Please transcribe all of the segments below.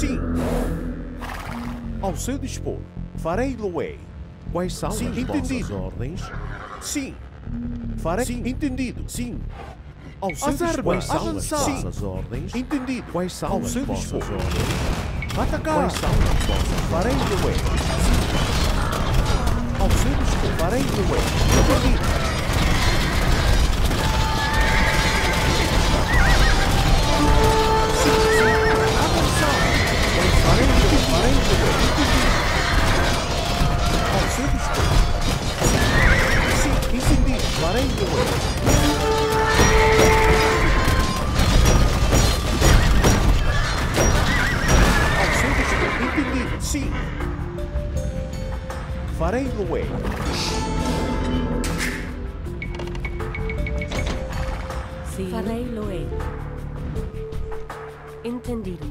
Sim. Ao seu dispor, farei-lo-ei. Quais são as vossas ordens? Sim. Farei. Sim. Entendido. Sim. Ao seu dispor, quais são as vossas ordens? Entendido. Quais são as vossas ordens? Atacar. Quais são as vossas? Farei-lo-ei. Ao seu dispor, farei-lo-ei. Entendido. Sim. Farei-lo-ei. Sim. Farei-lo-ei. Entendido.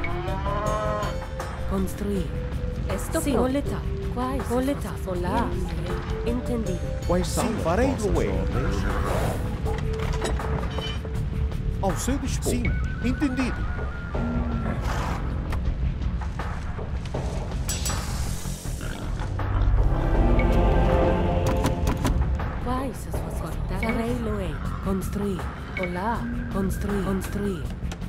Construir. Esto sim. Coleta. Quais? Coleta. Olá. Entendido. Quais são? Farei-lo-ei. Ao seu dispor. Sim. Entendido. Farei-lo-ei. Construir. Olá. Construir. Construir.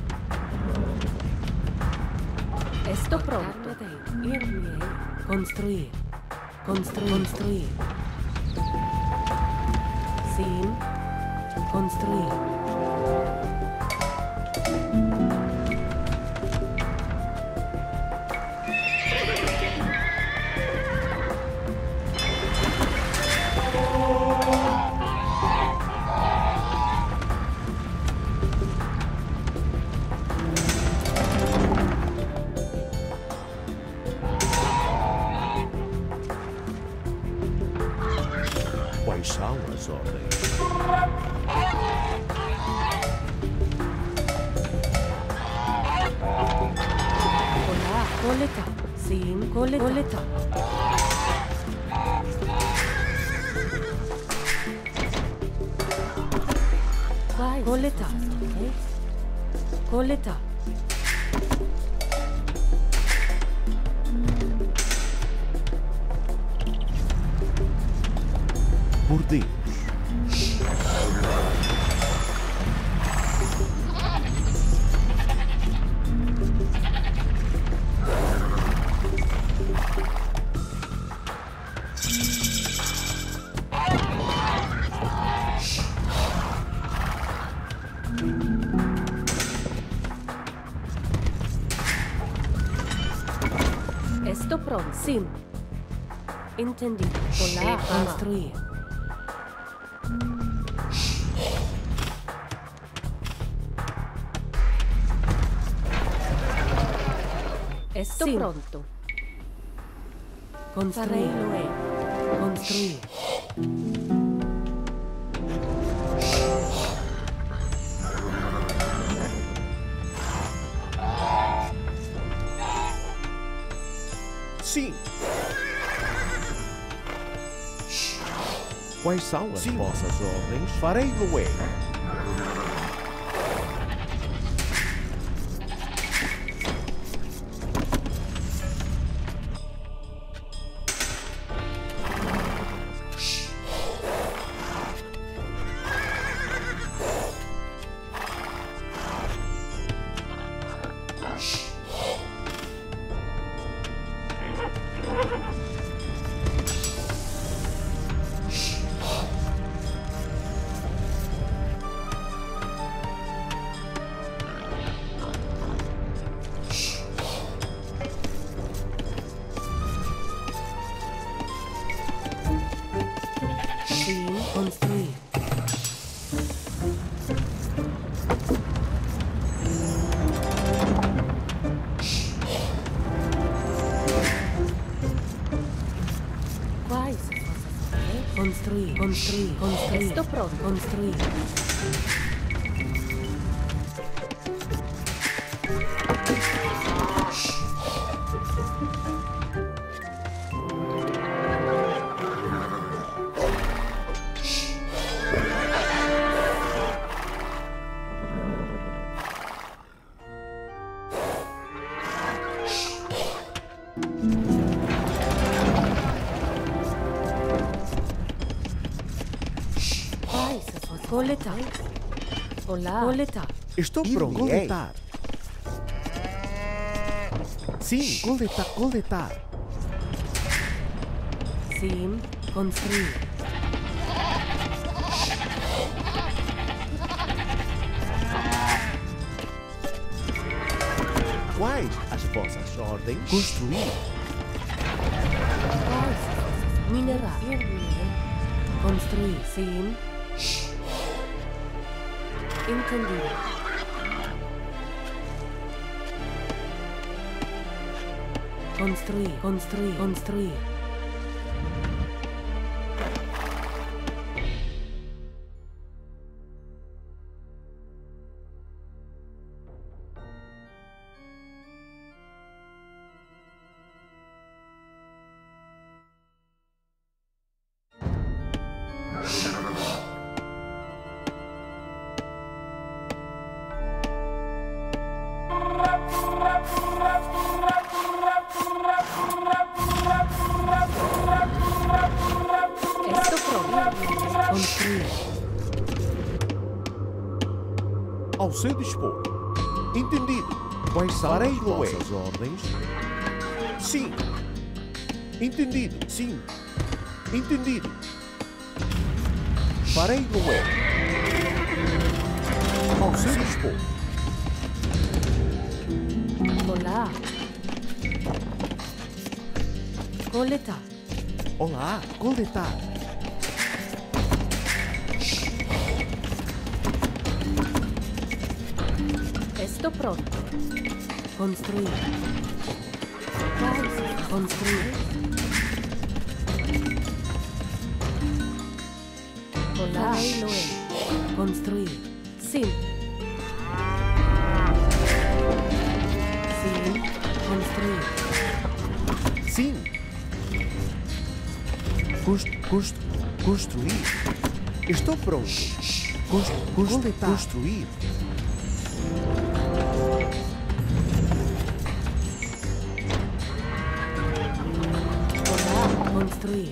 Estou pronto. Ir-me-ei. Construir. Construir. Construir. Sim. Construir. Quais são as ordens? Olá, coleta. Sim, coleta. Coleta. Vai. Coleta. Coleta. Por Deus. Estou pronto. Sim. Entendido. Olá, construir. Estou pronto. Farei-lo-ei. Construir. Sim. Quais são as vossas ordens? Farei-lo-ei. Sim, construir. Quais? Construir. Construir. Construir. Estou pronto. Construir. Coletar. Olá. Coletar. Estou pronto. Coletar. Sim, coletar, coletar. Sim, construir. Quais as vossas ordens? Construir. Minerar. Construir. Sim. Entendido. Construir, construir, construir. Ao seu dispor. Entendido. Quais são as vossas ordens? Sim. Entendido. Sim. Entendido. Farei Loé. Ao seu dispor. Olá. Coletar. Olá. Coletar. Estou pronto. Construir. Construir. Olá, Loé. Construir. Sim. Sim. Construir. Sim. Construir. Estou pronto. Construir. Construir.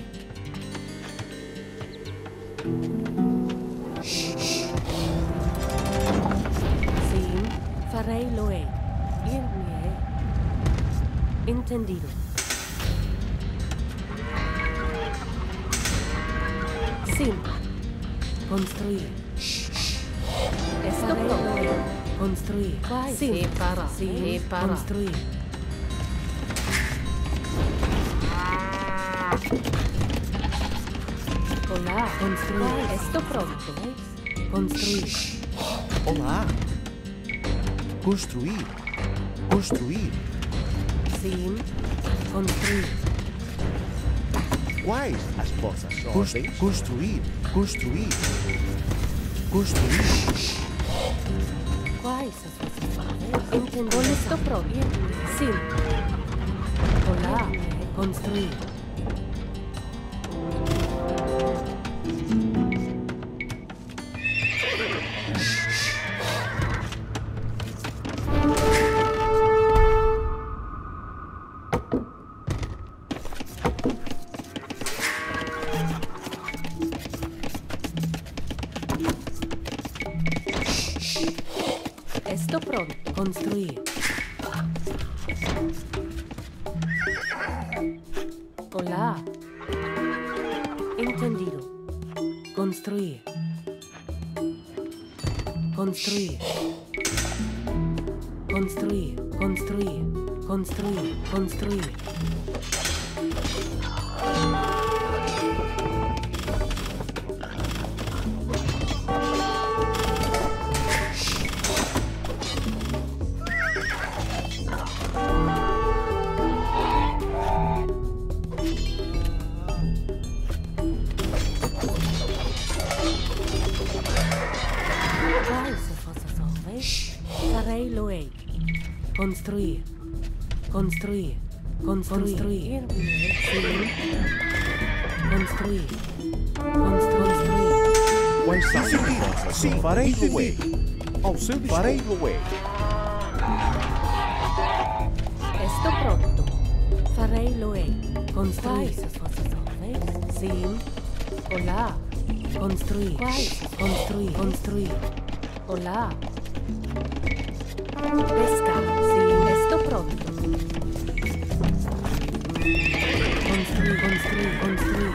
Sim, farei Loé. Entendido. Sim. Construir. Estou pronto. Construir. Sim. Separa. Sim. Separa. Construir. Olá, construir. Estou pronto. Construir. Olá. Construir. Construir. Sim. Construir. Quais as vossas ordens? Construir. Construir. Construir. Quais as vossas ordens? Entendeu? Estou pronto. Sim. Olá. Construir. Estou pronto. Construir. Olá. Entendido. Construir. Construir. Construir. Construir. Construir. Construir. Farei Loé. Construir. Construir. Construir. Sim. Construir. Construir. Quais são as vossas? Sim, farei Loé. Ao seu dispor. Farei Loé. Estou pronto. Farei Loé. Construir. As vossas ordens? Sim. Olá. Construir. Construir. Construir. Hola. Pesca. Sí, esto pronto. Construir, construir, construir.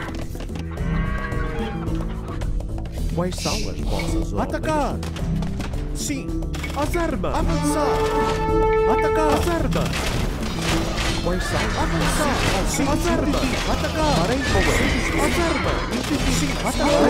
Quais são as vossas ordens? Atacar! Sim. As armas! Avançar. Atacar! As armas! Quais são? Avançar! Sim. As armas! Atacar! Farei mover. As armas! Sim. Atacar!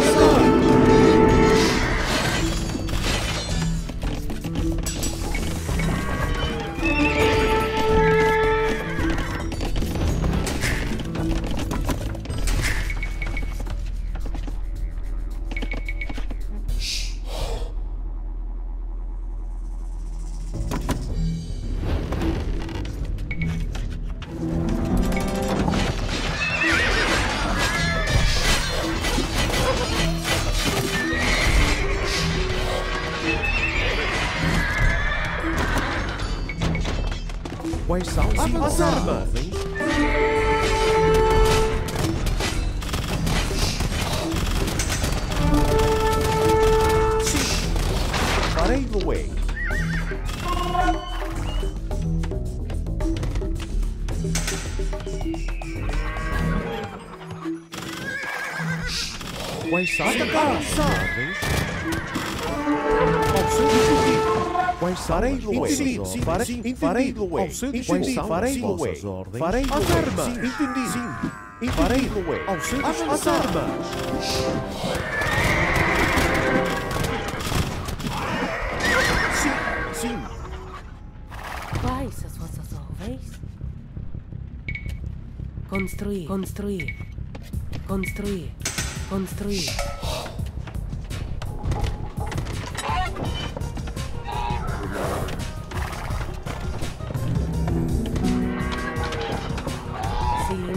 Quais são? As armas! Sim. Farei Luei. Quais são? Atacar! Ordens? Ao seu distrito. Quais são? Farei Luei. Sim, Farei Luei. Ao seu Quais distrito. são? Farei Farei Luei. Luei. Farei As Luei. armas! Sim. Entendi. Sim. Farei Luei. Ao seu As distrito. As armas! Sim. Sim. Quais as vossas ordens? Construir. Construir. Construir. Construir. Sim.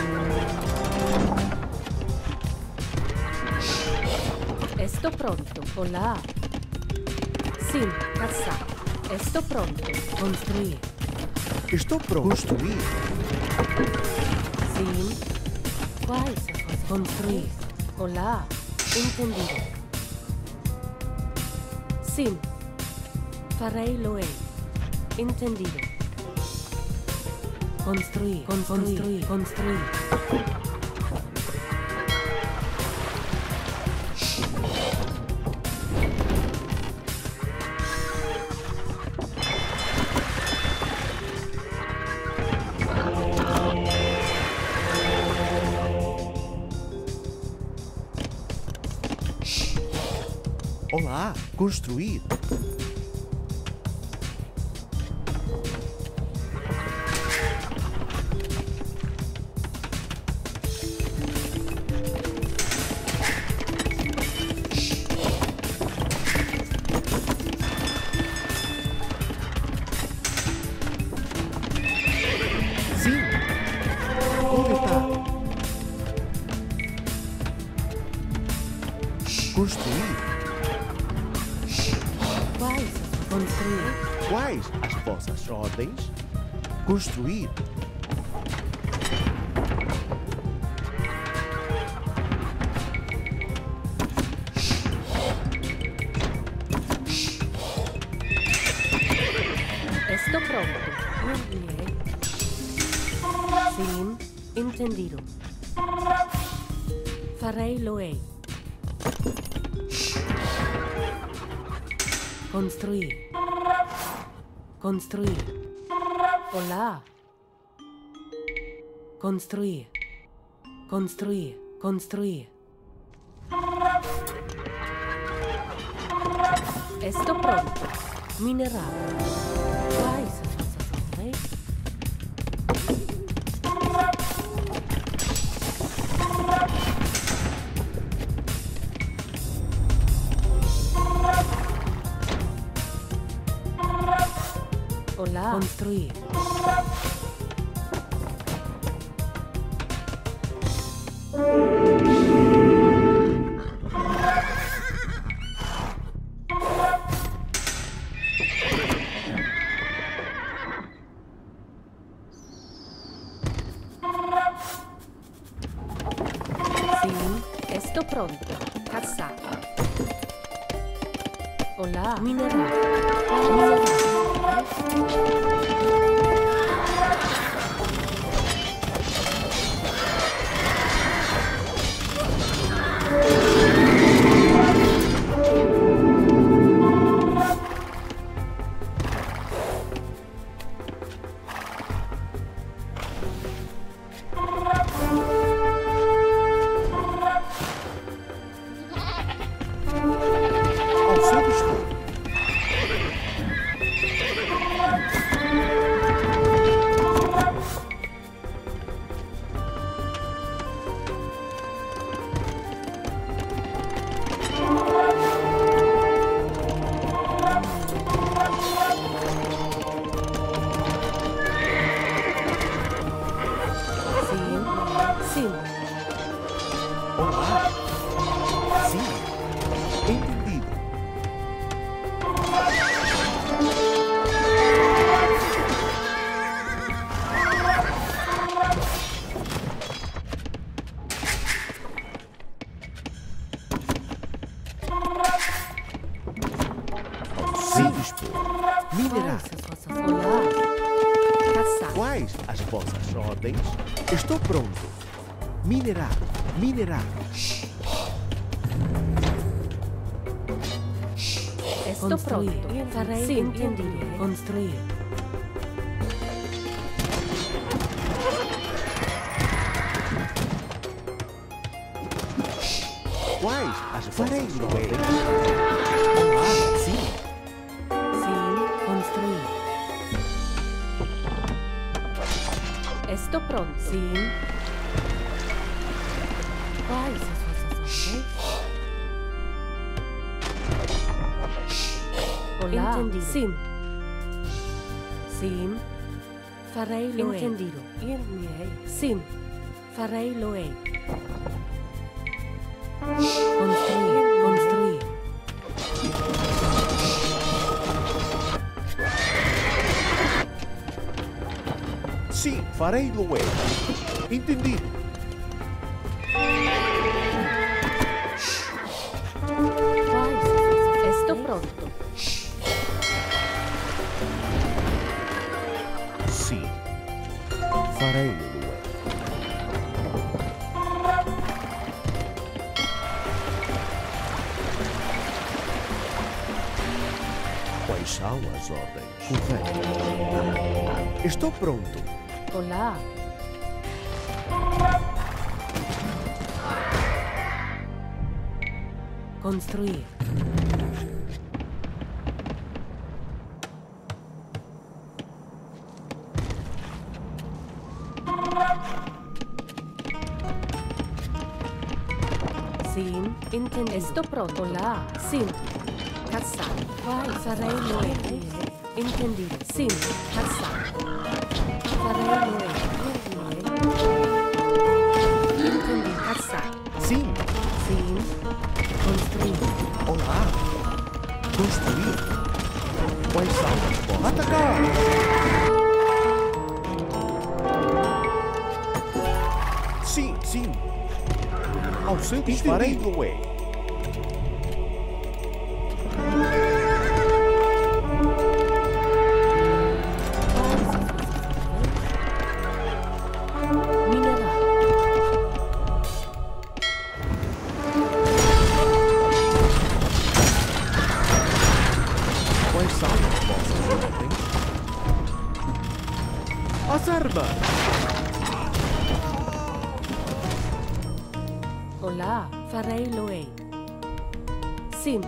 Esto pronto. Hola. Sim. Caçar. Esto pronto. Construir. Estou pronto. Construir. Sim. Quais as vossas construir? Hola. Entendido. Sim. Farei Loei. Entendido. Construir. Construir. Construir. Olá. Construir. Sim. Coletar. Construir. Quais as construir? Quais as vossas ordens? Construir. Esto pronto. Muy bien. Sim. Entendido. Farei Loei. Construir. Construir. Olá. Construir. Construir. Construir. Esto pronto. Mineral. Quais as vossas ordens? Olá. Construir. Sim, estou pronto. Caçar. Olá, mineral. Mineral. Ao seu dispor. Sim. Sim. Olá. Sim. Entendido. Sim, dispor. Minerar. Olá. Caçar. Quais as vossas ordens? Estou pronto. Minerar. Minerar. Estou pronto. Farei sim, entendido. Construir. Quais as vossas ordens? Olá. Sim. Sim, construir. Estou pronto. Sim. Quais as vossas ordens? Olá. Entendido. Sim. Sim. Farei lo entendido. Sim. Farei lo Construir. Construir. Sim, farei lo Entendido. Quais? Estou pronto. Sim. Farei lo Quais são as ordens? Correto. Estou pronto. Olá. Construir. Sim, entendi. Estou pronto. Olá. Sim. Caçar. Vai, farei lo entendido. Sim, caçar. Farei lo entendi. Caçar. Sim. Sim. Construir. Olá. Construir. Quais são as vossas? Atacar. Sim, sim. Ao seu dispor. Farei lo Mineral. Quais são as vossas ordens? As armas. Olá, farei lo Sim.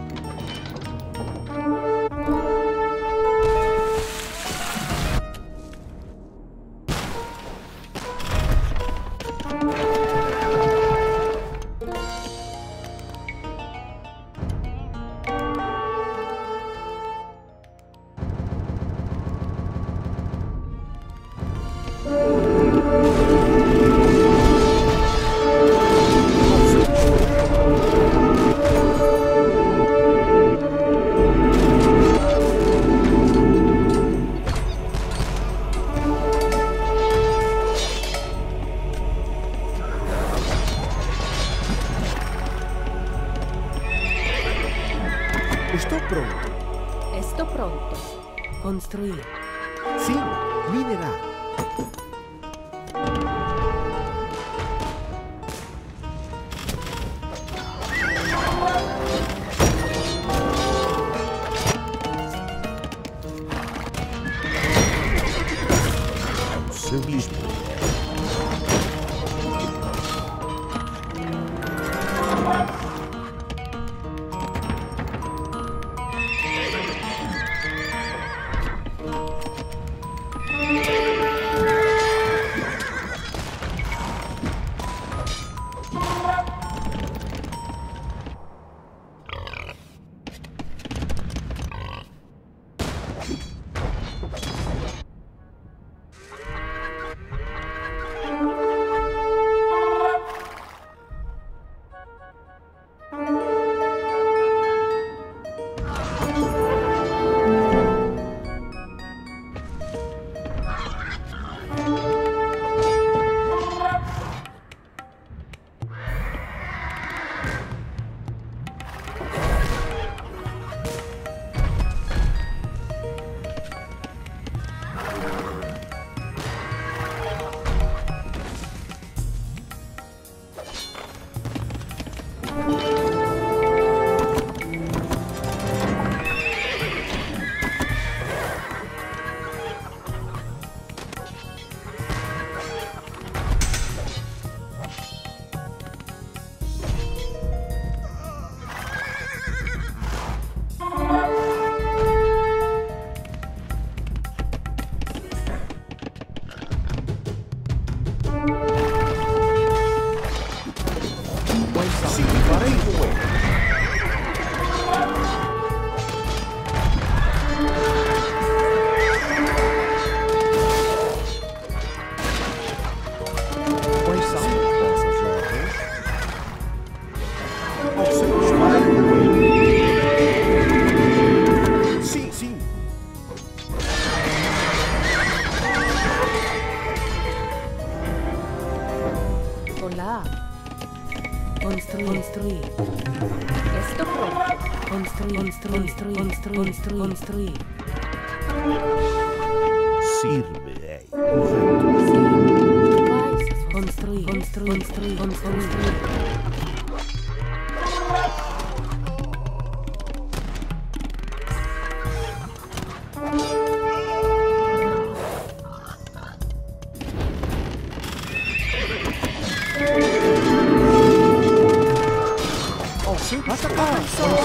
Construir. Sim, minerar. Ao seu dispor. Sim, farei com ele. Quais são vossas ordens? Ao seu farei com ele. Sim, sim. Olá. Construir. Esto pronto. Construir. Sirve-ei. Construir. Atacar!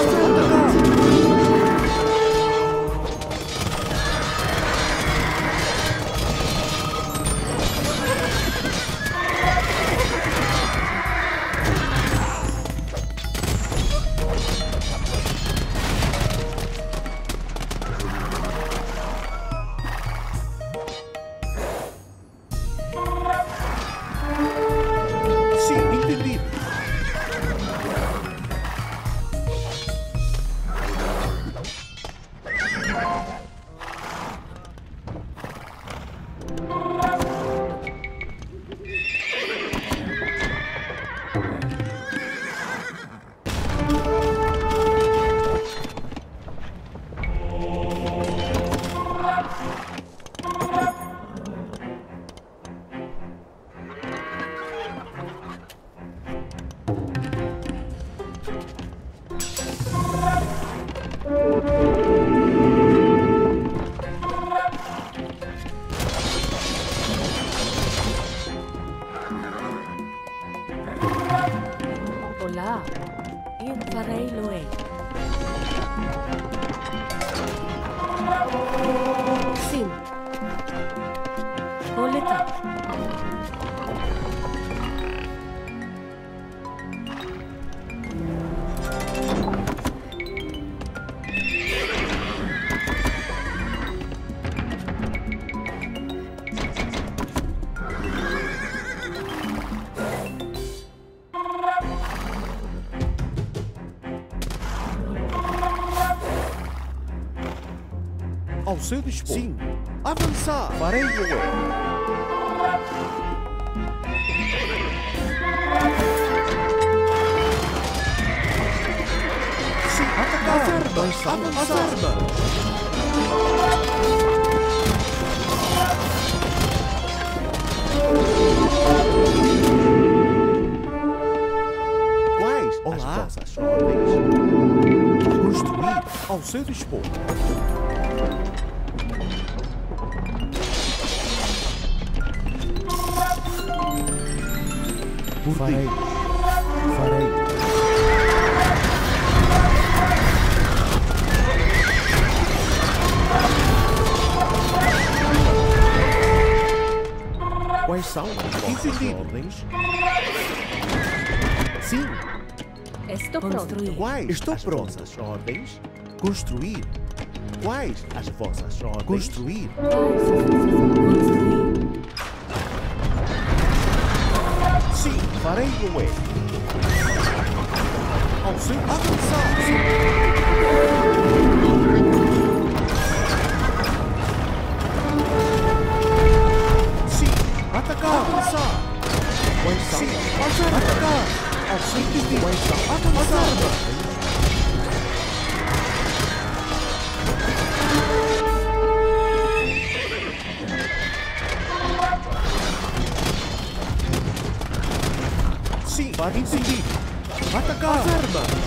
Sim, entendido. Olá. Eu farei Loé. Sim. Coletar. Ao seu dispor. Sim. Avançar. Farei o eu. Sim. Atacar. As armas. seu dispor. Farei. Farei. Quais são as vossas ordens? Sim. Estou pronto. Quais Estou as pronto. vossas ordens? Construir. Quais as vossas ordens? Construir. Construir. Sim, farei o é. Ao seu avançar. Sim, atacar. Avançar. Quais são? Sim, atacar. Ao seu destino. Quais são? Avançar. Sim, vai entendi. Atacar. As armas.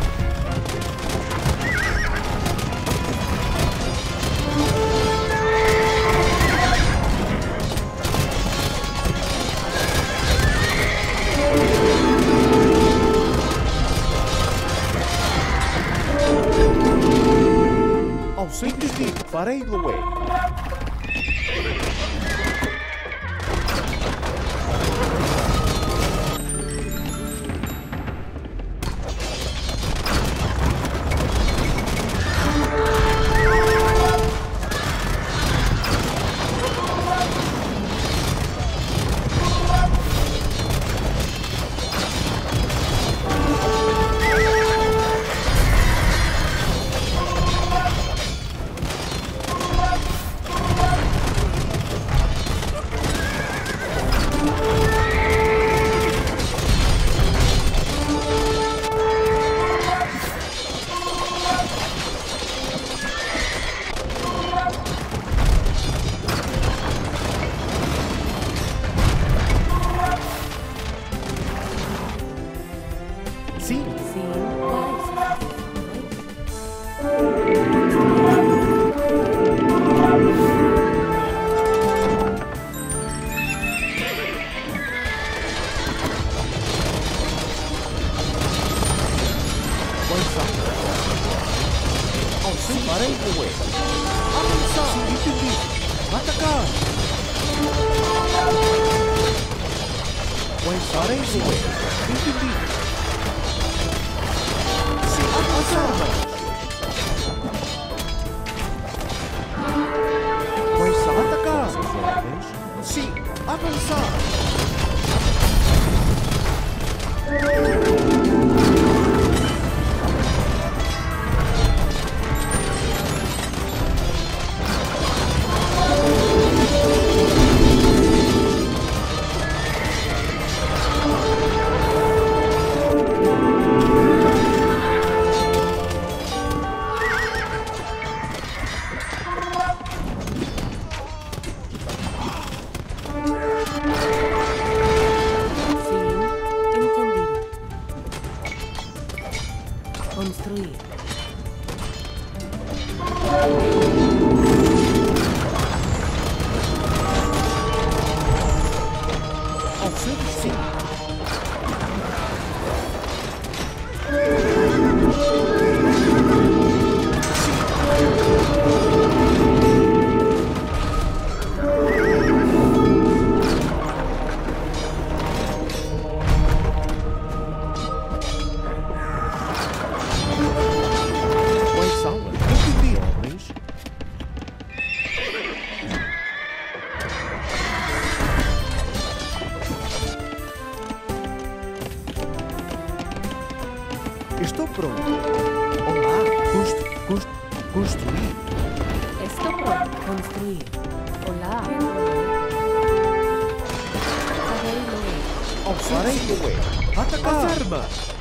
Ao seu destino, farei Loé. Sim. Sim. Quais são? Ao seu farei Loé. Avançar. Sim, entendi. Atacar. Quais farei Loé. Entendi. Sim, avançar. Quais são? Atacar. As ordens. Sim, avançar. Sim. Entendido. Construir. Ao seu destino. Quais são as ordens? Estou pronto. Olá. Construir. Estou pronto. Construir. Olá. Farei Loé. Ao farei Loé. Atacar. As armas.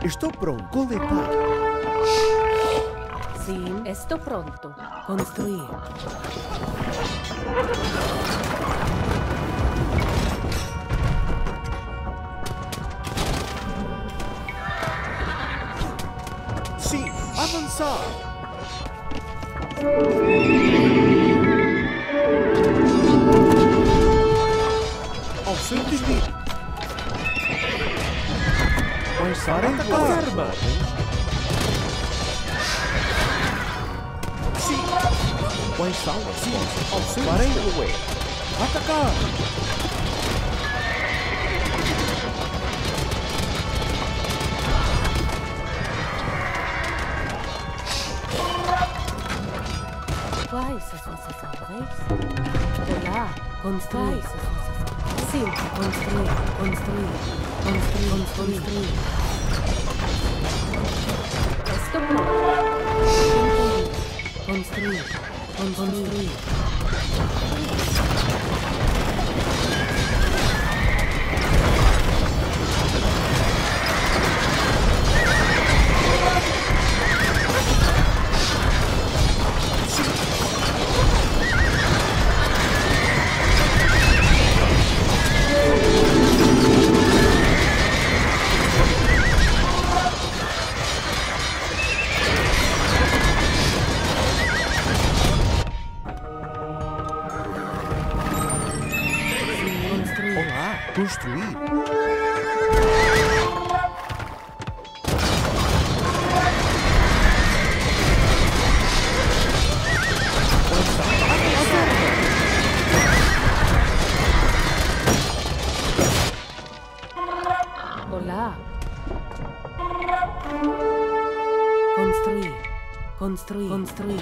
Estou pronto. Coletar. Sim, estou pronto. Construir. Sim, avançar. Ao seu destino. Farei as armas. Sim. Quais são as forças? Ao seu farei atacar. Quais as vossas ordens? Olá, construir. Sim, construir, construir, construir, construir. Estou pronto. Construir, construir. Construir. Olá. Construir. Construir. Construir.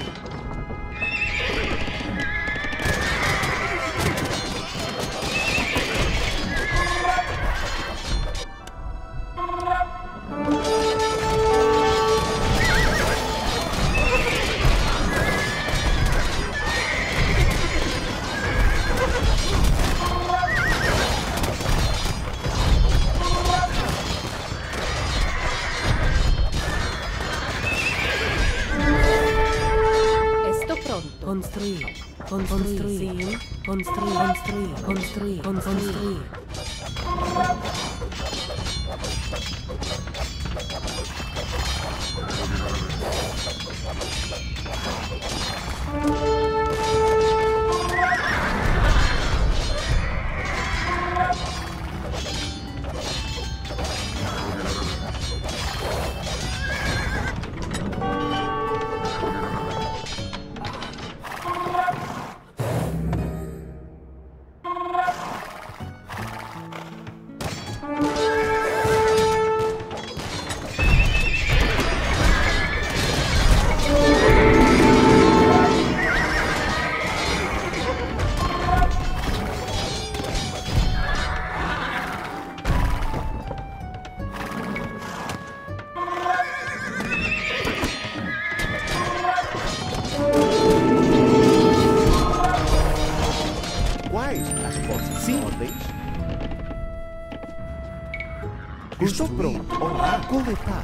Construir, construir, sim, construir, construir, construir, construir. Estou pronto. Olá, coletar.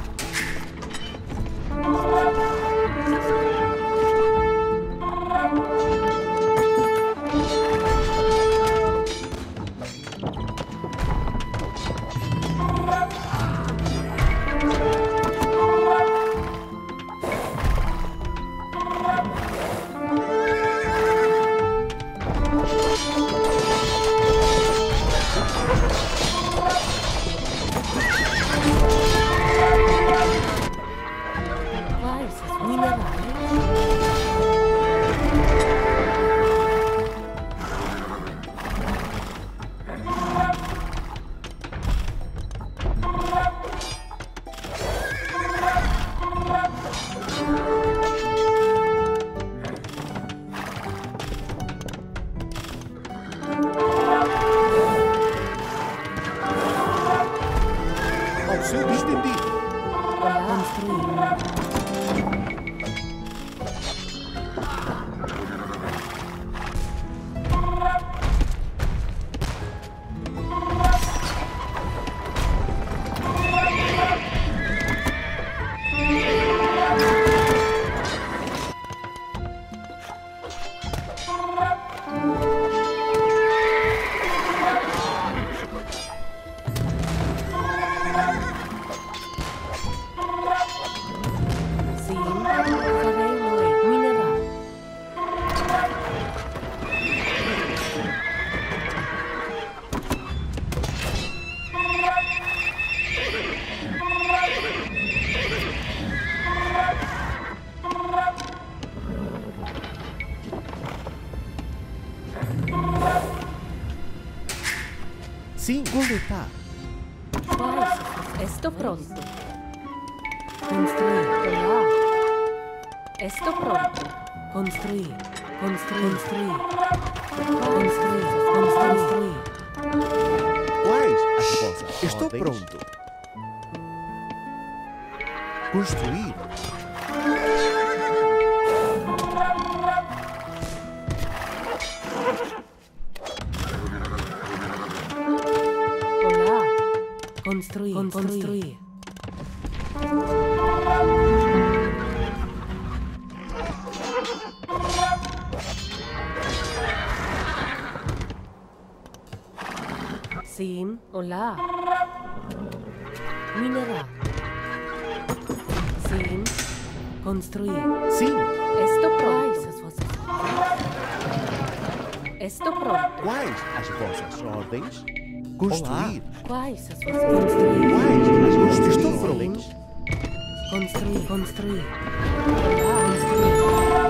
Completar. Estou pronto. Construir. Olá. Estou pronto. Construir. Construir. Construir. Construir. Quais as vossas Estou ordens? pronto. Construir. Olá. Construir. Construir. Sim. Olá. Minerar. Sim. Construir. Sim. Estou pronto. Estou pronto. Quais as vossas ordens? Construir. Quais as vossas construir? Quais as vossas Estou ordens? Construir. Construir. Construir.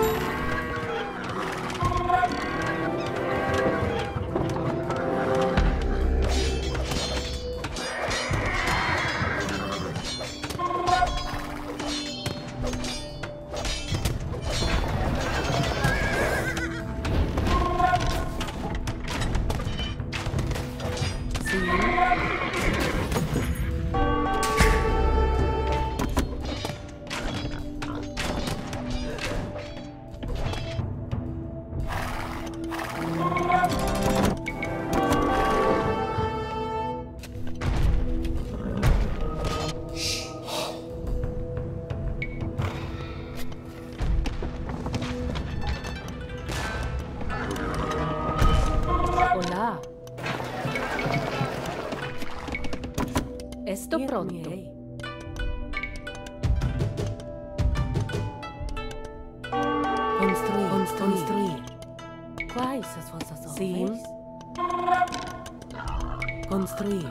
Olá. Estou pronto. Construir. Construir. Quais as vossas ordens? Sim. Construir.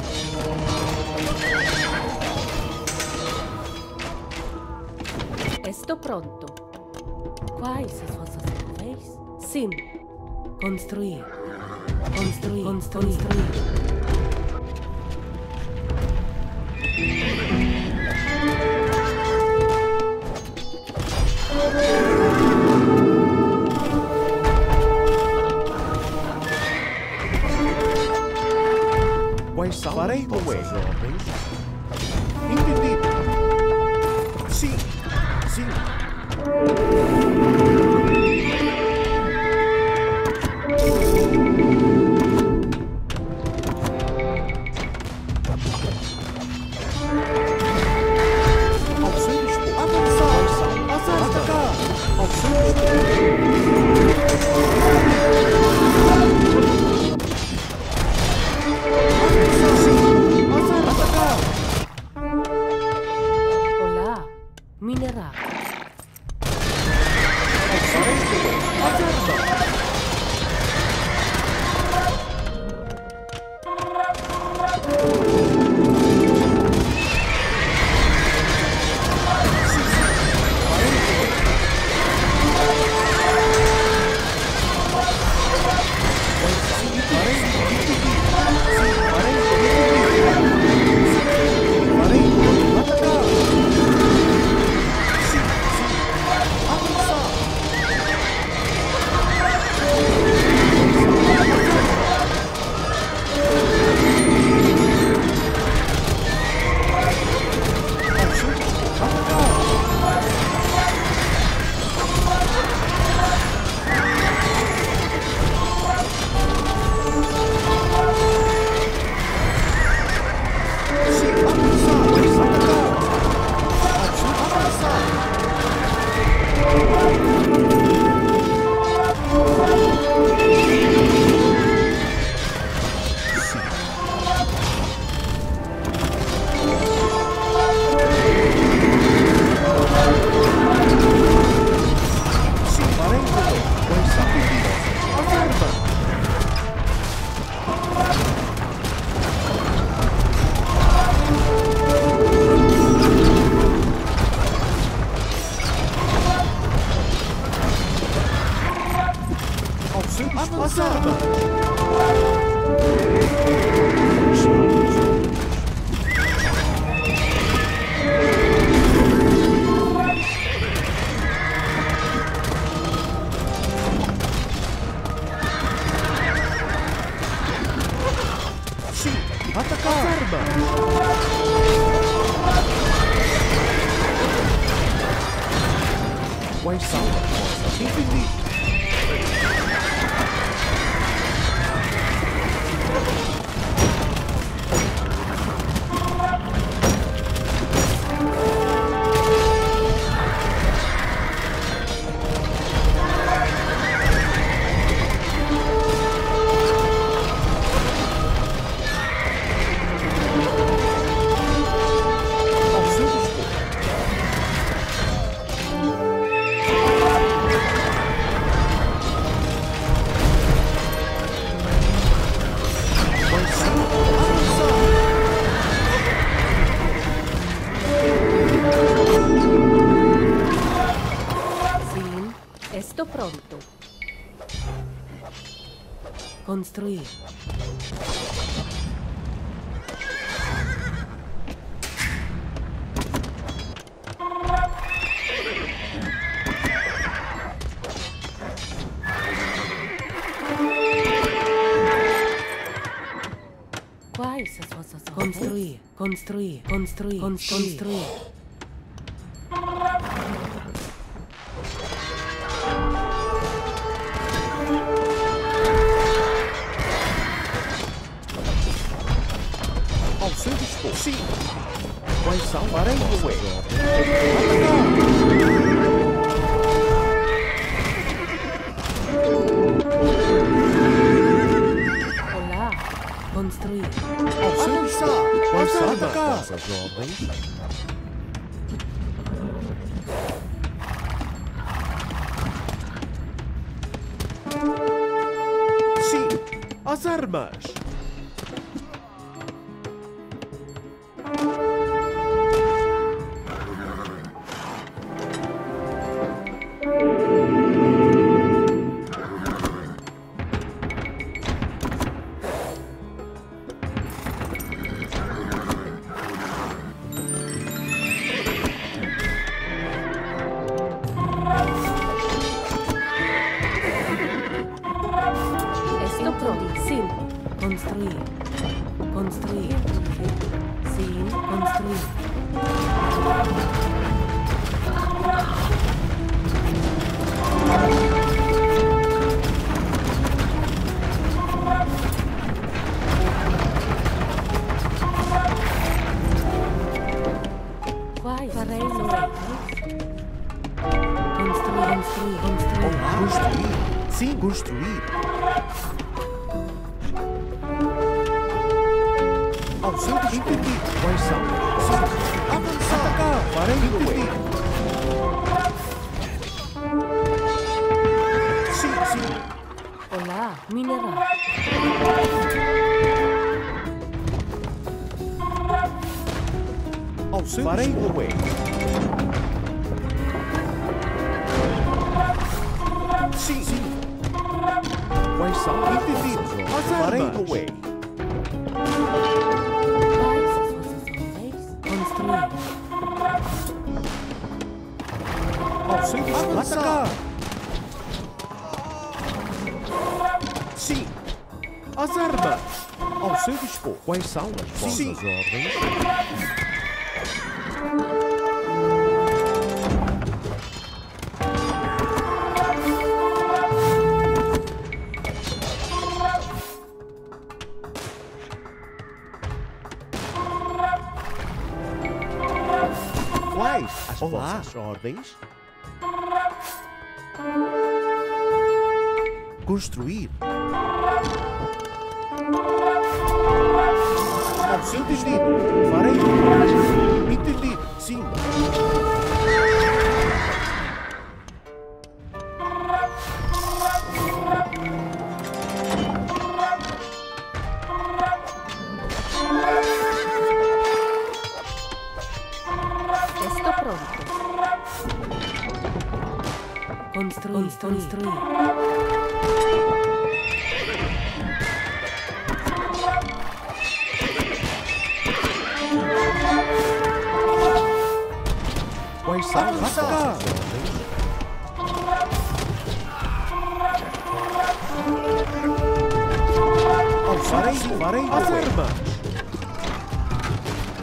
Estou pronto. Quais as vossas ordens? Sim. Construir. Construir. Construir. Quais são Farei as vossas Loé. ordens? Entendido. Sim. Sim. Quais são as vossas? Entendido. Esto pronto. Construir. Quais as vossas ordens? Construir, construir, construir, construir. Ao seu dispor. Sim. Quais são? Farei o way. Olá. Construir. Ao seu dispor. Quais são as vossas ordens? Sim. As armas. Esto pronto. Sim. Construir. Construir. Sim. Construir. Quais? Farei o construir, construir, construir. Construir. Sim, construir. Ao seu dispor. Quais são? Sim. Avançar. Atacar. Farei o way. Sim, sim. Olá. Mineral. Ao seu farei o way. Sim, sim. Quais são? Entendido. Farei o way. Quais as vossas ordens? Construir. Ao seu dispor. Atacar. Sim. As armas. Ao seu dispor. Quais são as vossas ordens? Quais as vossas ordens? Construir. Ao seu entendido. Farei. Entendido. Sim. Esto pronto. Construir, construir. Quais são as vossas ordens? Farei as armas.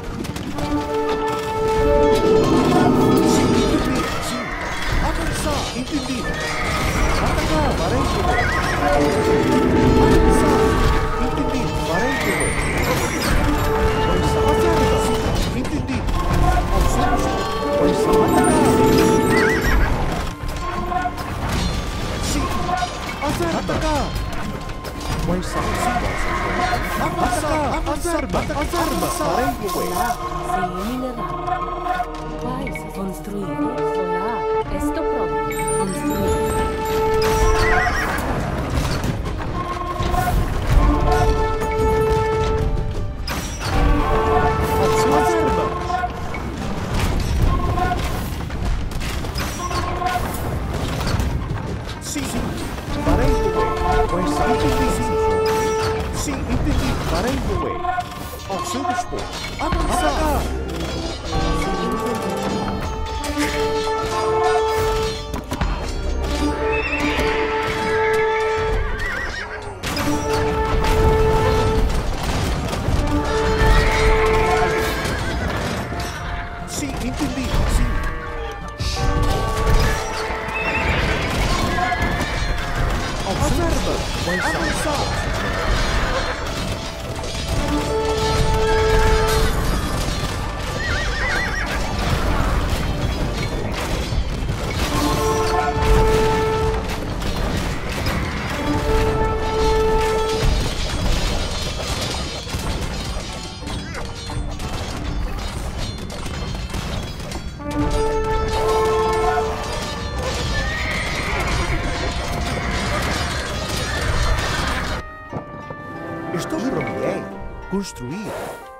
Sim, avançar. Quais? Construir. Olá, estou pronto. Construir. Sim, farei do way. Pois entendi, sim, entendi. Farei do way. Ao seu dispor. Avançar. Sim, entendi, sim. Observa, vai avançar. Estou pronto. Construir.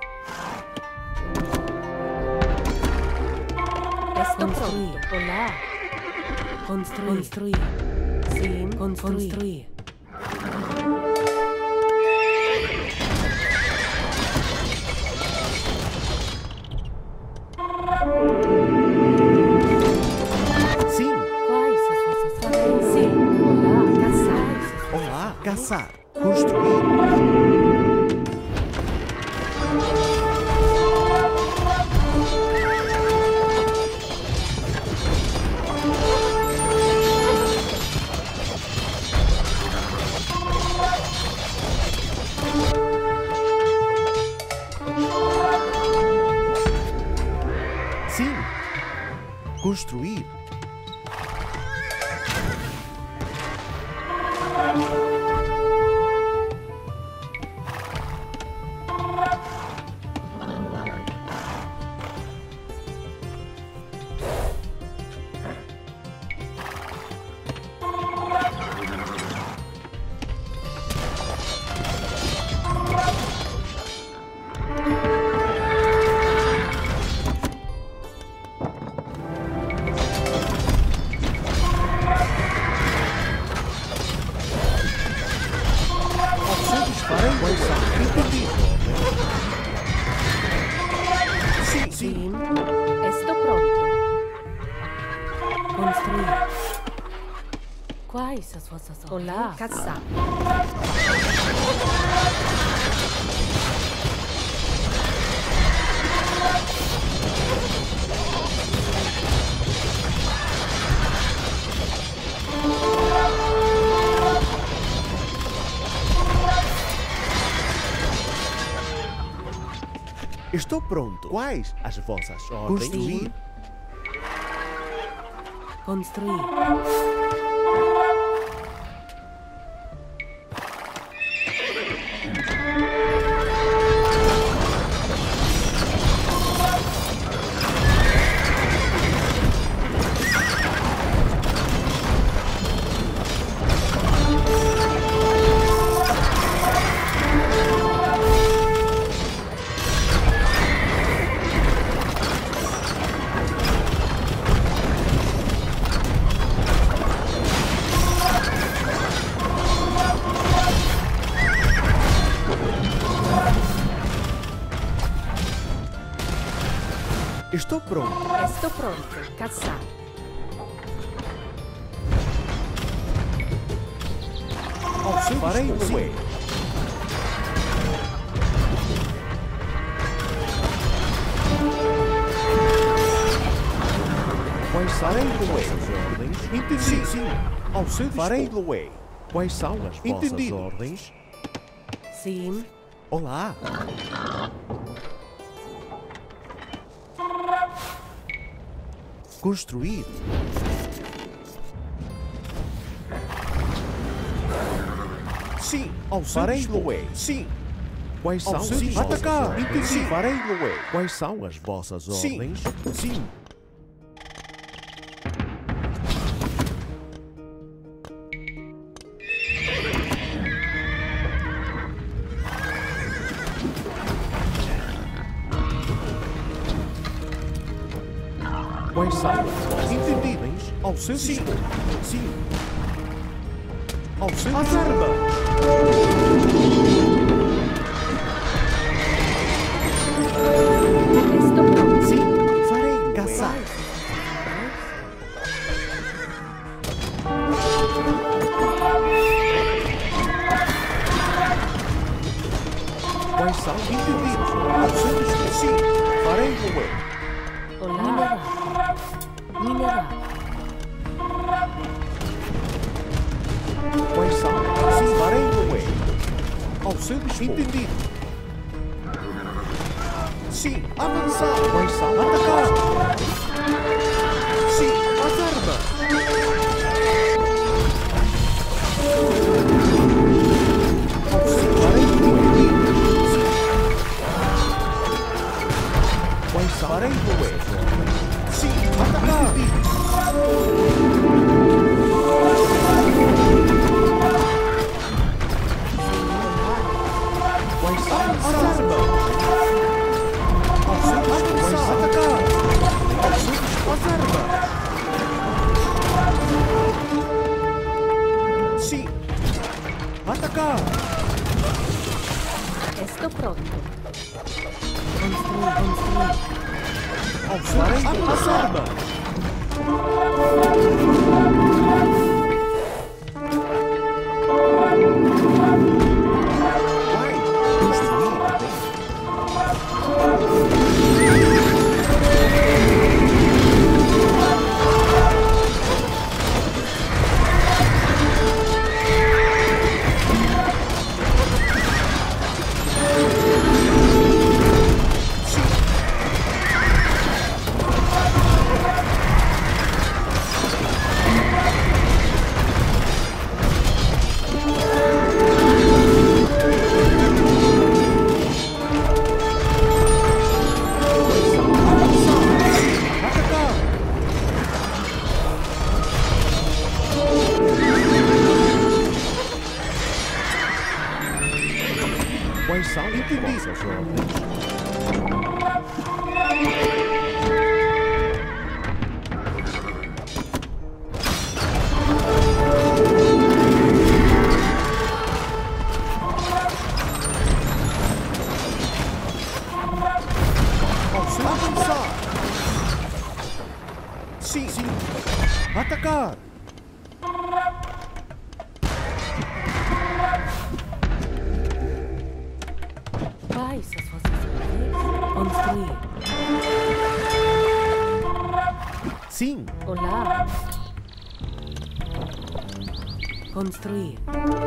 Estou pronto. Olá. Construir. Construir. Sim, construir. Sim, Quais as vossas fazendas? Sim. Olá, caçar. olá, caçar. Construir. Sim, construir. Sim, Sim. Estou pronto. Construir. Quais as vossas ordens? Olá, caçar. estou pronto. Quais as vossas ordens? Construir. Construir. Estou pronto. Estou pronto. Caçar. Ao seu farei o way. Quais são as vossas ordens? Entendi. Sim, sim. Ao seu farei o way. Quais são as vossas ordens? Sim. Olá. Construir. Sim, ao farei o way. Sim. Quais são seus as vossas atacar? ordens? Entendi. Farei Loé. Quais são as vossas Sim. ordens? Sim. Quais são as vossas Entendido. ordens? Ao seu Sim. dispor. Sim. Ao seu As dispor. armas! Estou pronto. Sim, farei Vai. caçar. Quais são entendidos? Ao seu dispor. Sim. Farei Loé. Olá. Mineral. Quais são? Sim. Farei Loé. Ao seu dispor. Entendido. Sim. Avançar. Quais são? Atacar. Sim. As armas. Sim. Farei Loé. Sim. Quais são? Farei Loé. Sim. Atacar. Entendido. Quais são? As armas. Ao seu dispor. Atacar. Ao seu dispor. As armas. Sim. Atacar. Estou pronto. Construir. Ao seu dispor. As armas. Vai. Construir. Atacar. Quais são as Entendido. vossas ordens? Ao seu avançar. Sim. Sim. Atacar. Quais as vossas ordens? Construir. Sim, Olá. Construir.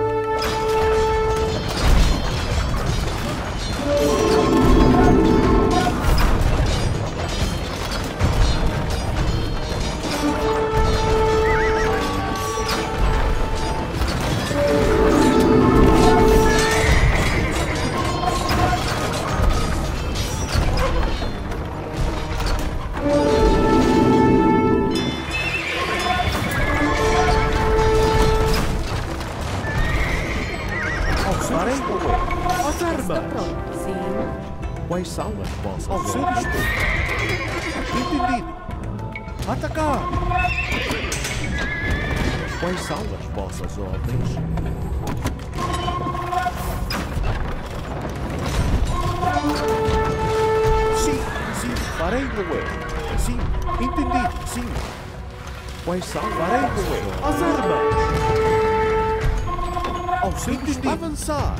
Ao seu dispor. As Estou armas. pronto. Sim. quais são as vossas Ao seu ordens? dispor. Entendido. Atacar. Quais são as vossas ordens? Sim. Sim. Farei Loé. Sim. Entendido. Sim. Quais são Farei as vossas Loé. ordens? As armas. Ao seu dispor. Avançar.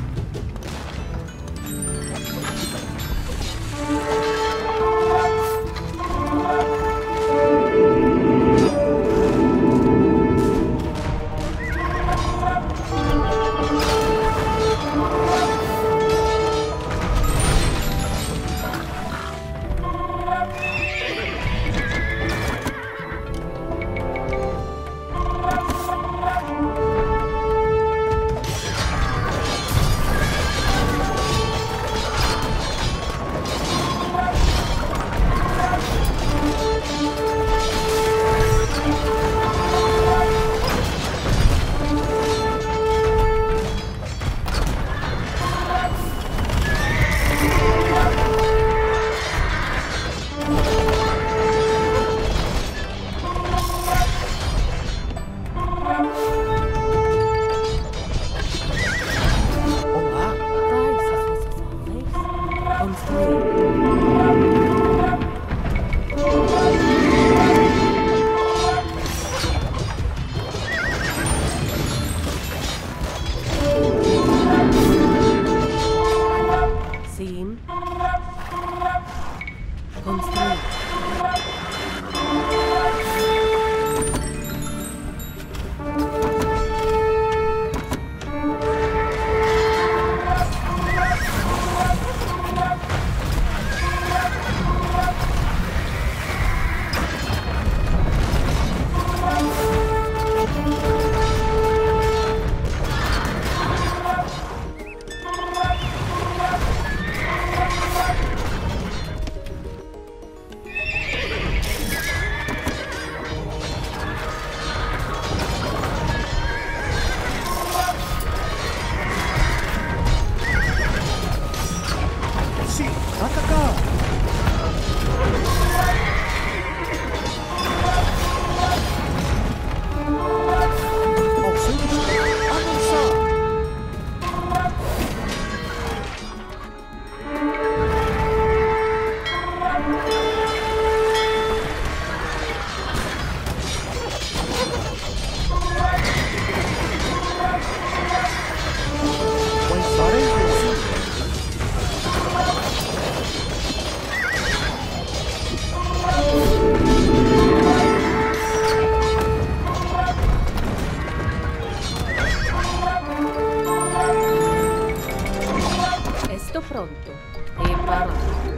Pronto. Prepara.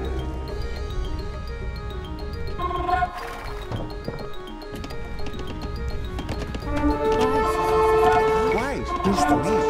Quais? Construir.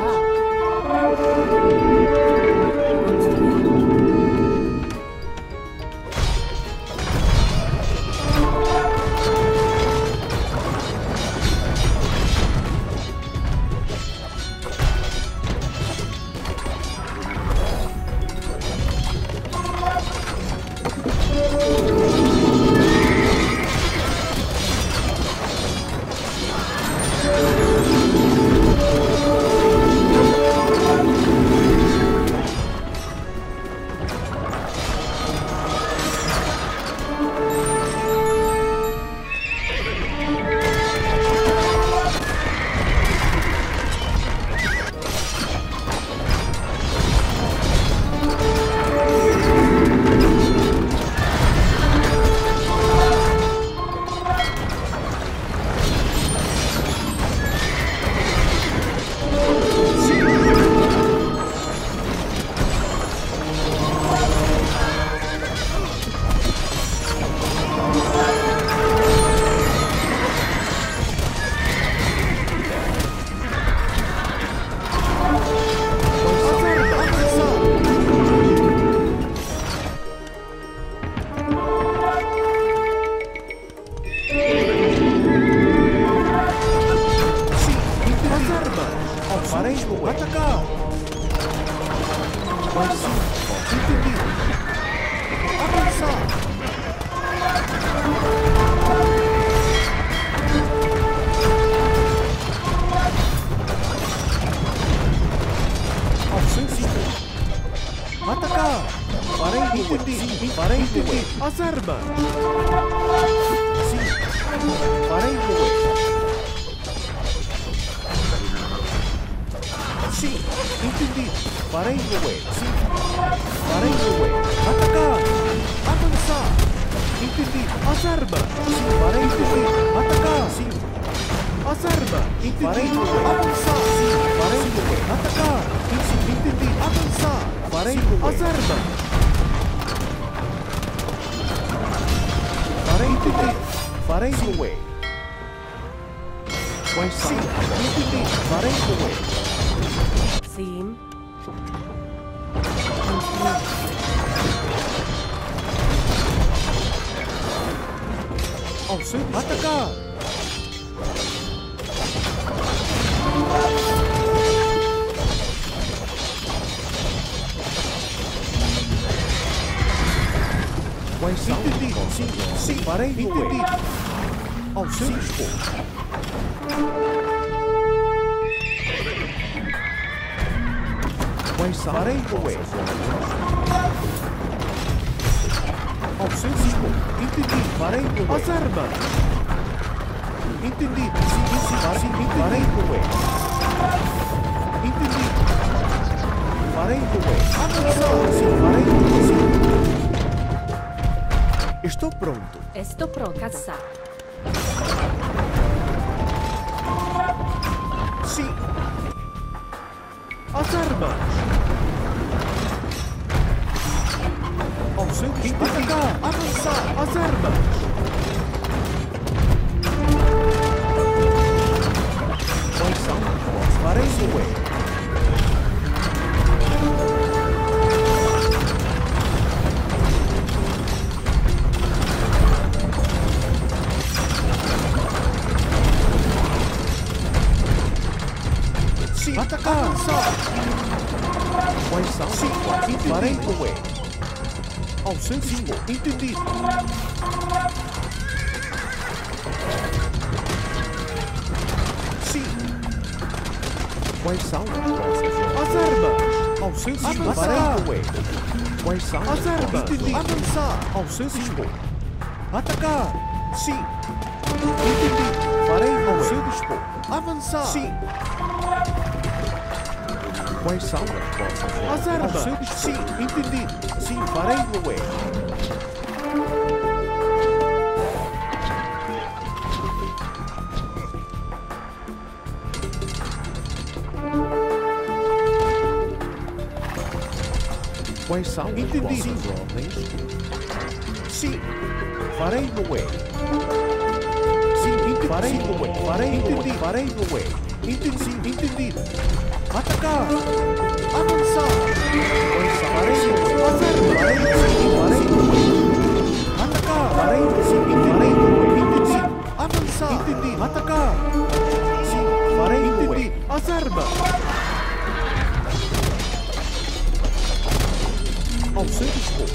Atacar! Mas sim, entendido. Avançar! Ao sensível. Atacar! Farei entendido. Farei entendido. As armas! Sim. Farei entendido. Sim, entendido. Farei mover. Sim. Farei mover. Atacar. Avançar. Entendido. As armas. Sim, farei mover. Atacar. Sim. As armas. Entendido. Farei mover. Avançar. Sim, farei mover. Atacar. Sim, entendido. Avançar. Farei mover. As armas. Farei entendido. Farei mover. Pois sim, entendido. Farei mover. Sim. Ao centro. Atacar! Pois entendido. Sim, sim, farei entendido. Ao seu dispor. Farei mover. Ao seu dispor. Entendido. Farei mover. As armas. Entendido. Sim, sim, farei mover. Entendido. Farei mover. Avançar. Sim, farei mover. Estou pronto. Estou pronto. Caçar. Sim. As armas. Ao seu dispor. Atacar. Avançar. As armas. Quais são? Farei away. Sim. Atacar. Avançar. Quais são? Sim. Farei away. Ao seu dispor. Entendido. Sim. Quais são as armas? Ao seu dispor. Farei away. Quais são as armas? Entendido. Avançar. Ao seu dispor. Atacar. Sim. Entendido. Farei ao seu dispor. Avançar. Sim. Quais são as armas? Ao seu dispor. Sim. Entendido. Sim. Farei away. Quais são entendidos, ordens? Sim. Farei away. Sim. Farei away. Farei entendido. Farei away. Entendi. Sim. Entendido. Atacar. Avançar. Quais são? Farei away. Fazer. Farei away. Atacar. Farei. Sim. Farei away. Entendi. Avançar. Entendido. Atacar. Sim. Farei away. As armas. Ao seu dispor.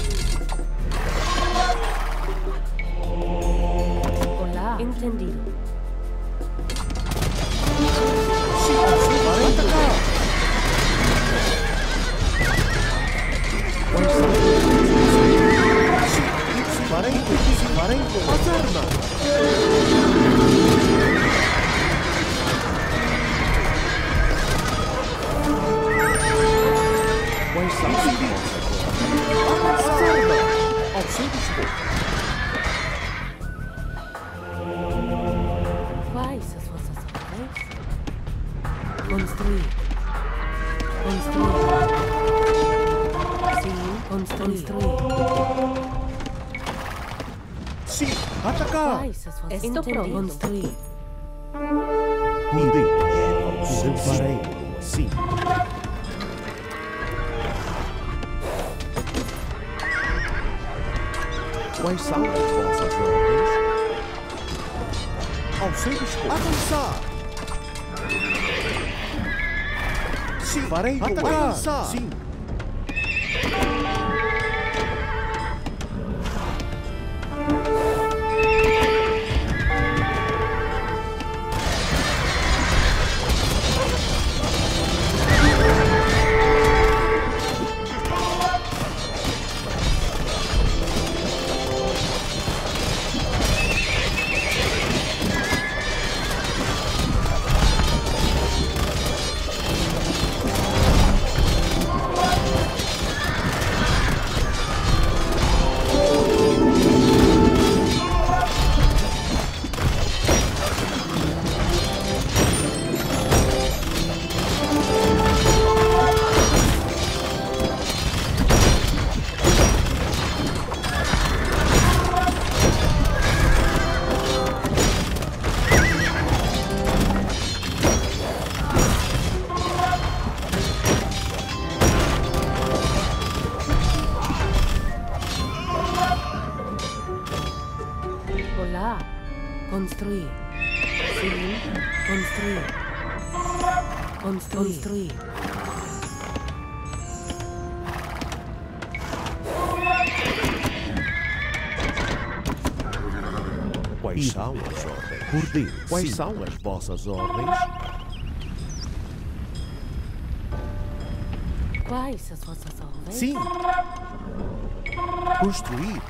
Olá. Entendido. Sim, farei atacar. Quais são? Sim, farei as armas. Quais são? As armas. Ao seu dispor. Quais as vossas ordens? Construir. Construir. Sim, construir. Sim, atacar. Quais as vossas Estou pronto. Construir. Podemos. Farei. Sim. Quais são as vossas ordens? Ao seu dispor. Avançar. Sim. Farei atacar. Avançar. Sim. Olá. Construir. Sim. Construir. Construir. Quais são as ordens? Por Deus. Quais são as vossas ordens? Quais as vossas ordens? Sim. Construir.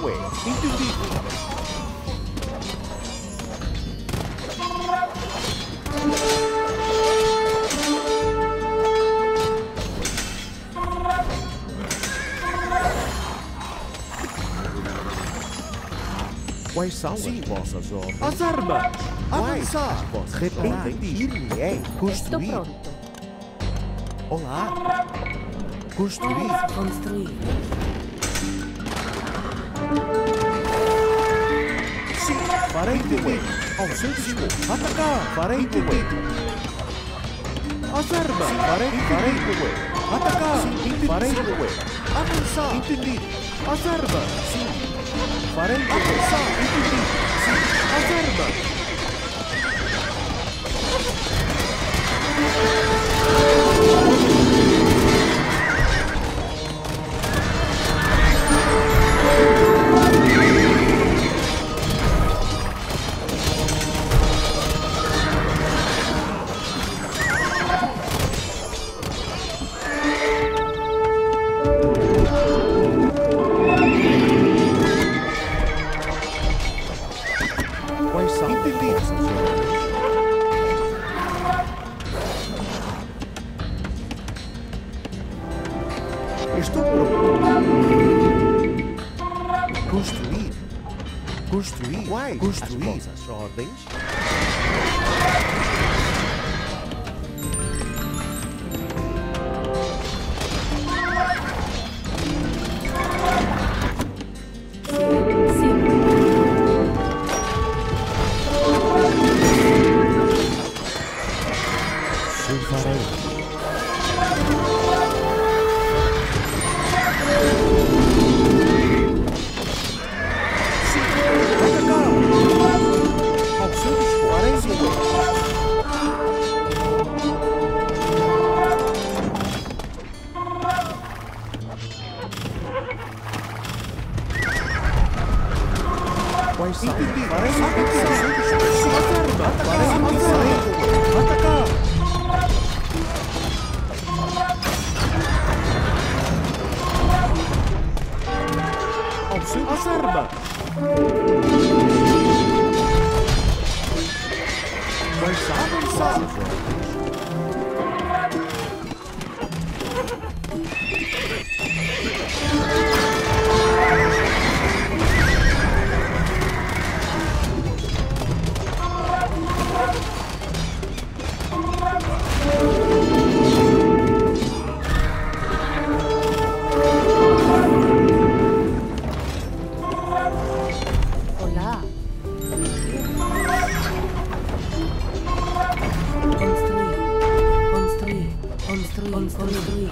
way. Entendido. Quais são as vossas ordens? As armas! Avançar! Reparar. Ir-me-ei. Estou Construir. pronto. Olá. Construir. Construir. Sim, farei entender. Ao seu dispor. Atacar. Farei entender. As armas! Sim, farei entender. Atacar. Sim, farei entender. Avançar! Entendido. As armas! Sim. Farei entender. Avançar! Entendido. Sim. As armas! Quais são? Entendido. Estou pronto. Construir. Construir. Quais? Construir. As ordens. Sim. Sim, farei. Sim. Atacar. Ao seu dispor. Farei entender. Quais são? Entendi. Farei entender. Sim, farei entender. Atacar. Ao seu As dispor. armas! Quais são? Avançar! Vossas ordens. Olá. Construir. Construir. Construir. Construir.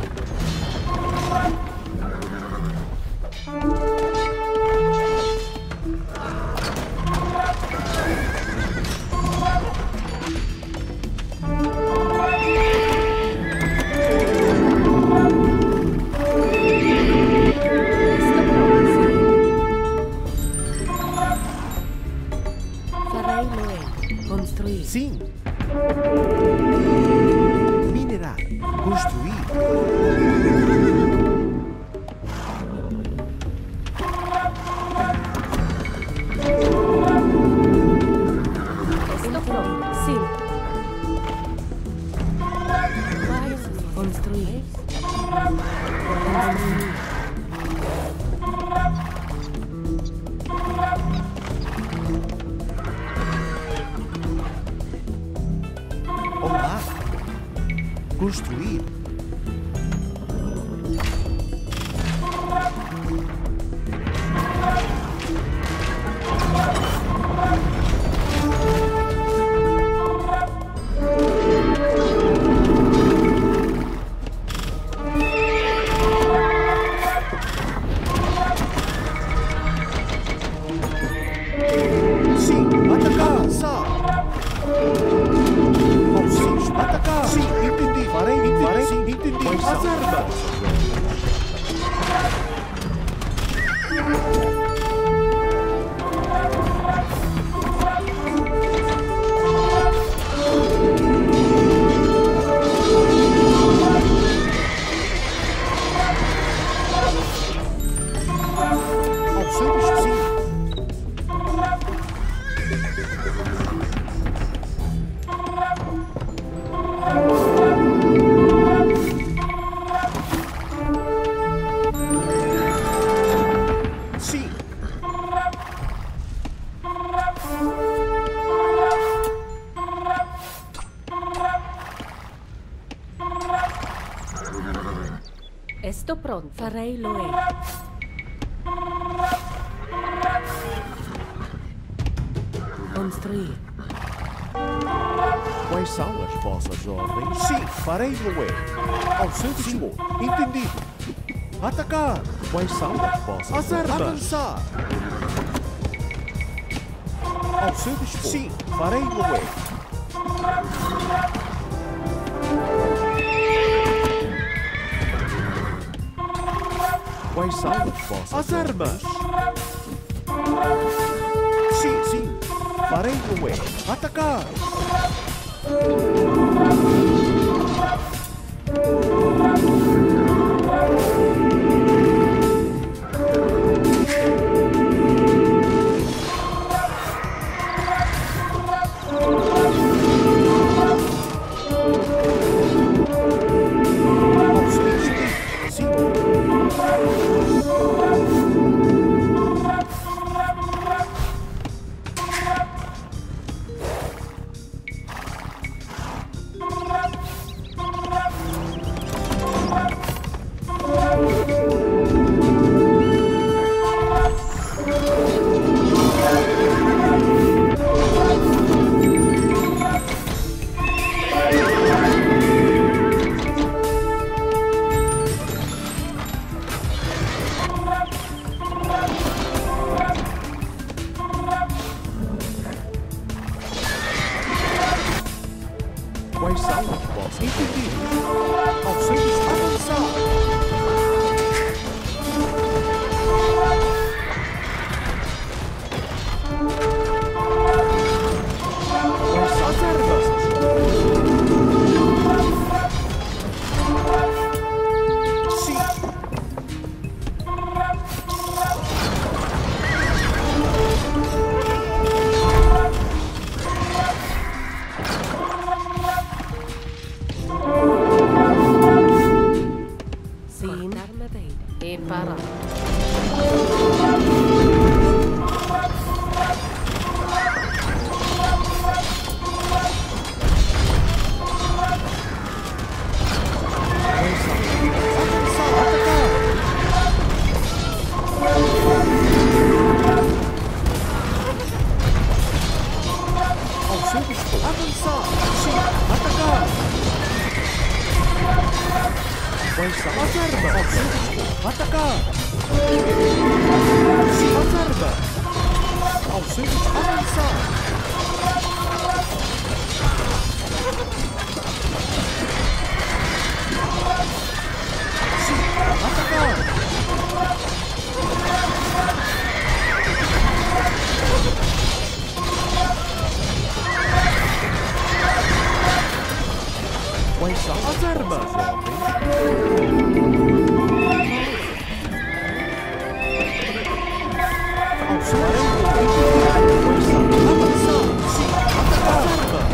Estou pronto. Farei Noé. Construir. Sim. Minerar. Construir. Estou pronto. Sim. Construir. Construir. Olá. Construir. Sim. Atacar. Avançar! Ao seu dispor. Atacar. Sim. Entendi. Farei entender. Sim. Entendi. Quais As são? armas! Ao seu dispor. Sim. Estou pronto. Farei lo Construir. Quais são as vossas ordens? Sim, farei-lo ao seu dispor. Entendido. Atacar. Quais são as vossas ordens? Avançar. Ao seu dispor. Sim, farei-lo Quais são as vossas armas? Sim, sim. Farei-lo Atacar. Quais são as vossas entendidos? Ao seu avançar. Quais são as armas? Sim. E para. Avançar! Sim! Atacar! Quais são as armas? Atacar! Sim, as armas! Ao seu avançar! Sim, atacar! Quais são as armas, Ao seu avançar! Sim, atacar! As armas!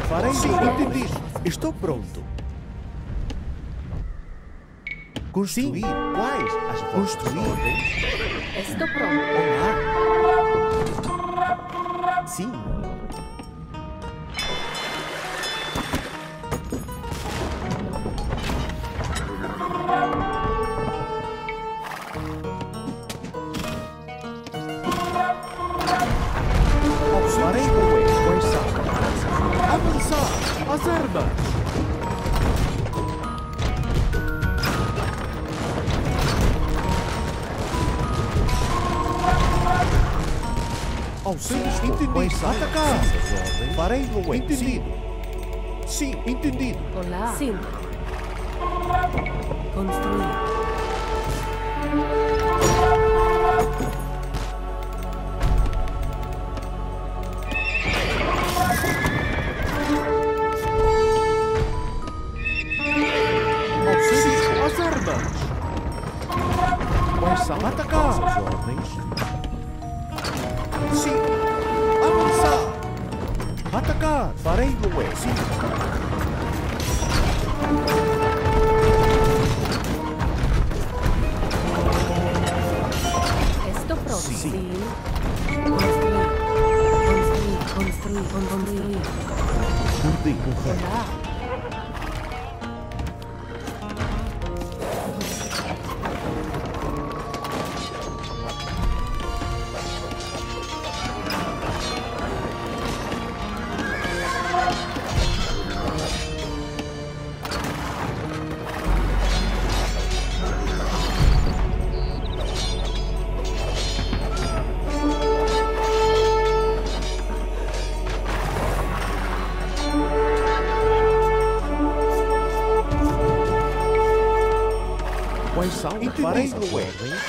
Farei sim, entendido. Estou pronto. Construir. Quais as vossas ordens? Estou pronto. Olá. Sim. Farei quais são? Avançar! As armas! Ao seu entendido. Atacar! Farei entendido. Sim, entendido. Olá. Sim. Construir. As armas! Quais são? Atacar! As ordens? Sim! Avançar! Atacar! Farei Lué! Sim! Estou pronto. Sim. Sim. Construir. Mudei com fé. Olá. Quais são? Farei Lué.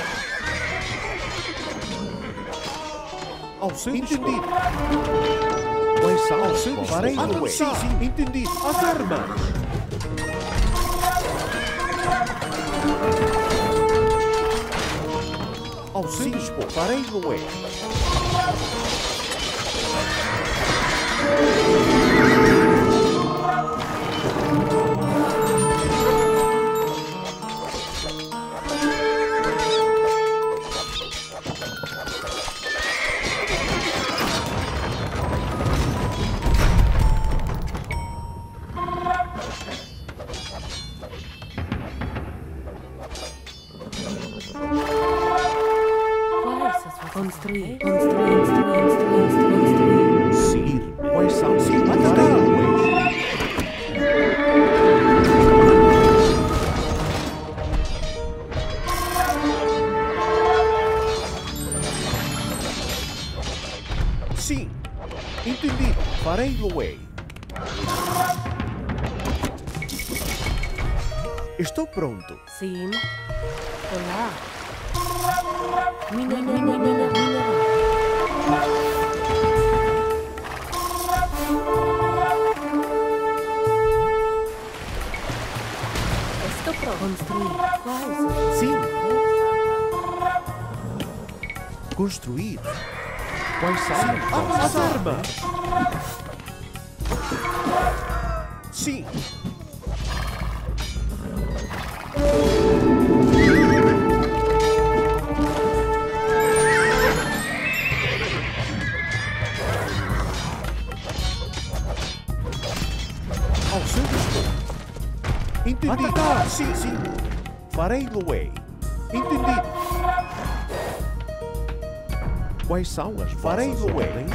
Ao seu entendido. Quais são? Ao seu farei Lué. Sim, entendido. As armas! Ao seu dispor. Farei Lué. Construir. Seguir. Quais são? Sim, atacar. Sim. Entendido. Farei Lué. Estou pronto. Sim. Olá. Minerar. Estou pronto. Construir. Quais? Sim. Construir. Quais são? As armas. Sim. Ao seu dispor. Entendido. Atacar. Sim. Farei Lué. Entendido. Quais são as farei Lué?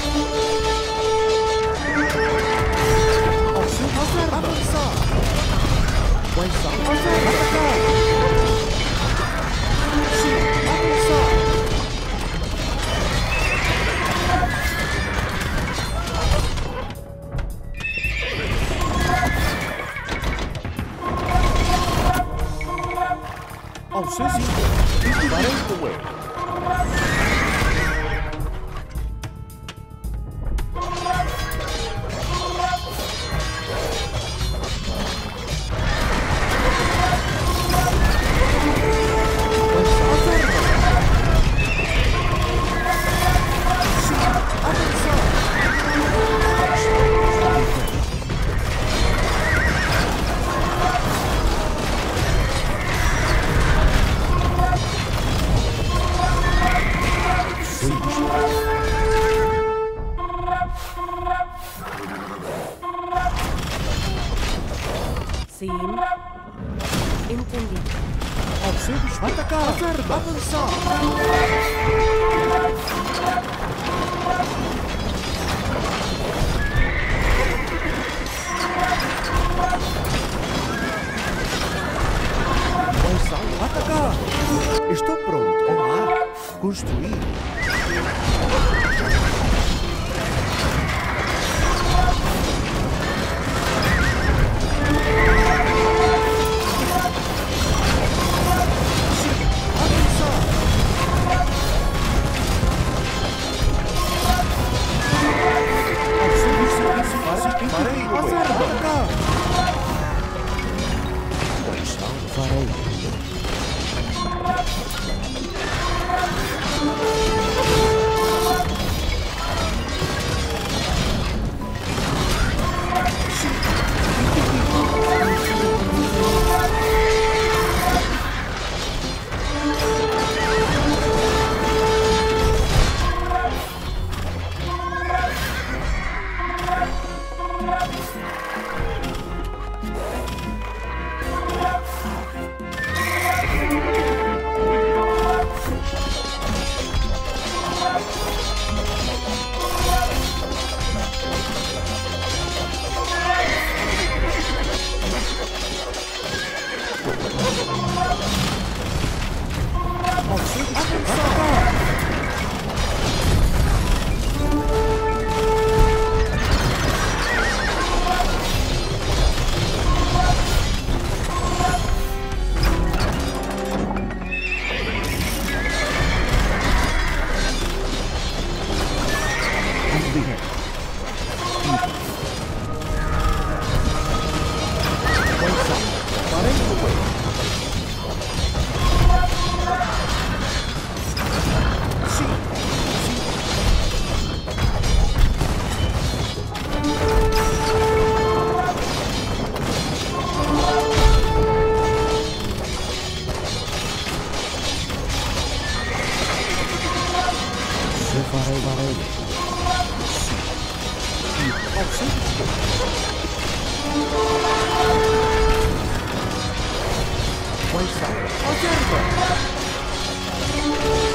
Avançar! Ao seu sim. Farei the way. Sim. Entendido. Ao seu dispor. Atacar. Avançar. Atacar! Estou pronto. Olá! Construir. Observa!